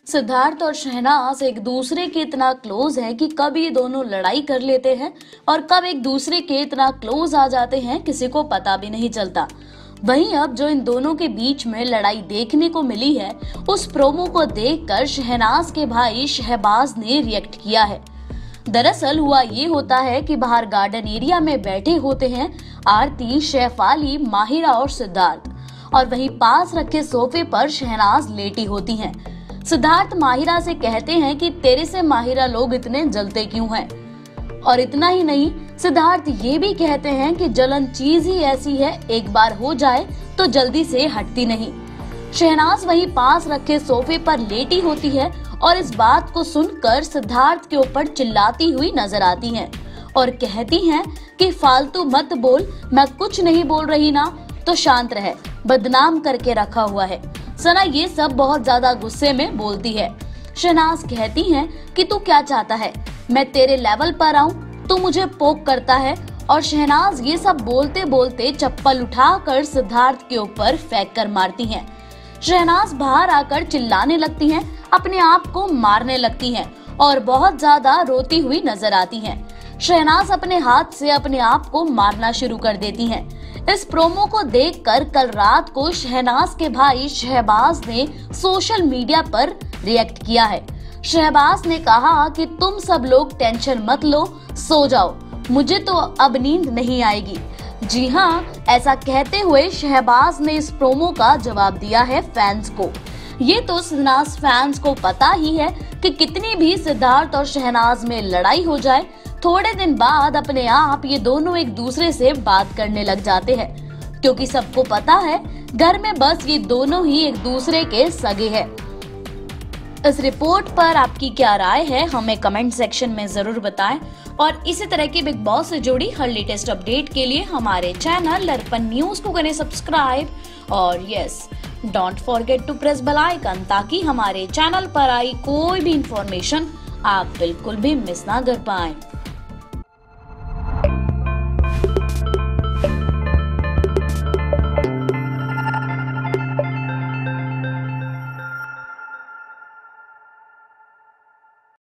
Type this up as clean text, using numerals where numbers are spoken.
सिद्धार्थ और शहनाज एक दूसरे के इतना क्लोज हैं कि कब ये दोनों लड़ाई कर लेते हैं और कब एक दूसरे के इतना क्लोज आ जाते हैं किसी को पता भी नहीं चलता। वहीं अब जो इन दोनों के बीच में लड़ाई देखने को मिली है, उस प्रोमो को देखकर शहनाज के भाई शहबाज ने रिएक्ट किया है। दरअसल हुआ ये होता है कि बाहर गार्डन एरिया में बैठे होते हैं आरती, शेफाली, माहिरा और सिद्धार्थ, और वहीं पास रखे सोफे पर शहनाज लेटी होती हैं। सिद्धार्थ माहिरा से कहते हैं कि तेरे से माहिरा लोग इतने जलते क्यों हैं, और इतना ही नहीं, सिद्धार्थ ये भी कहते हैं कि जलन चीज ही ऐसी है, एक बार हो जाए तो जल्दी से हटती नहीं। शहनाज वहीं पास रखे सोफे पर लेटी होती है और इस बात को सुनकर सिद्धार्थ के ऊपर चिल्लाती हुई नजर आती हैं और कहती हैं कि फालतू मत बोल, मैं कुछ नहीं बोल रही ना, तो शांत रहे, बदनाम करके रखा हुआ है। सना ये सब बहुत ज्यादा गुस्से में बोलती है। शहनाज कहती हैं कि तू क्या चाहता है, मैं तेरे लेवल पर आऊं, तू मुझे पोक करता है। और शहनाज ये सब बोलते बोलते चप्पल उठाकर सिद्धार्थ के ऊपर फेंक कर मारती हैं। शहनाज बाहर आकर चिल्लाने लगती हैं, अपने आप को मारने लगती हैं और बहुत ज्यादा रोती हुई नजर आती हैं। शहनाज अपने हाथ से अपने आप को मारना शुरू कर देती हैं। इस प्रोमो को देखकर कल रात को शहनाज के भाई शहबाज ने सोशल मीडिया पर रिएक्ट किया है। शहबाज ने कहा कि तुम सब लोग टेंशन मत लो, सो जाओ, मुझे तो अब नींद नहीं आएगी। जी हाँ, ऐसा कहते हुए शहबाज ने इस प्रोमो का जवाब दिया है फैंस को। ये तो शहनाज फैंस को पता ही है कि कितनी भी सिद्धार्थ और शहनाज में लड़ाई हो जाए, थोड़े दिन बाद अपने आप ये दोनों एक दूसरे से बात करने लग जाते हैं, क्योंकि सबको पता है घर में बस ये दोनों ही एक दूसरे के सगे हैं। इस रिपोर्ट पर आपकी क्या राय है, हमें कमेंट सेक्शन में जरूर बताएं और इसी तरह की बिग बॉस से जुड़ी हर लेटेस्ट अपडेट के लिए हमारे चैनल दर्पण न्यूज को करें सब्सक्राइब और yes, don't forget to press bell icon, ताकि हमारे चैनल पर आई कोई भी इंफॉर्मेशन आप बिल्कुल भी मिस ना कर पाएं।